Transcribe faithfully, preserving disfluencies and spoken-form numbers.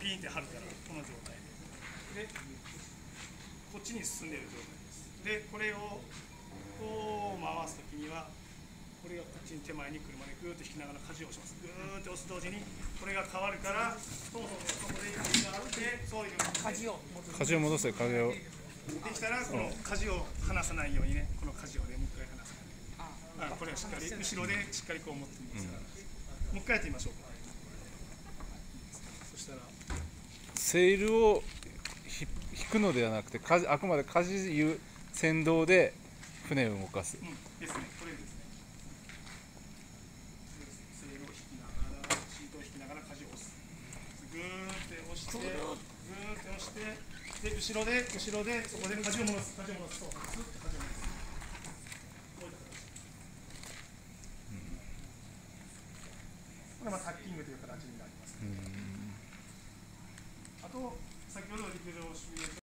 ピンって張るから、この状態で。で、こっちに進んでいる状態です。で、これをこう回すときには、これがこっちに手前に車でぐーっと引きながら舵を押します。ぐーっと押す同時に、これが変わるから、そうそうそう、そこで舵があって、そういう舵を舵を戻せ、舵を。 できたら、この舵を離さないようにね、この舵をね、もう一回離す。あ、これはしっかり、後ろでしっかりこう持ってみますから、うん、もう一回やってみましょうか。そしたら、 セールを引くのではなくて、あくまで舵いう先導で船を動かす。 うん、ですね、これですね。セールを引きながら、シートを引きながら舵を押す。ぐーって押して、ぐーって押して、で、後ろで、後ろで、そこで舵を戻す、舵を戻す。そう、ずっと舵を戻す。こういった形。これはまあタッキングという形になります。あと、先ほど陸上シミュレーション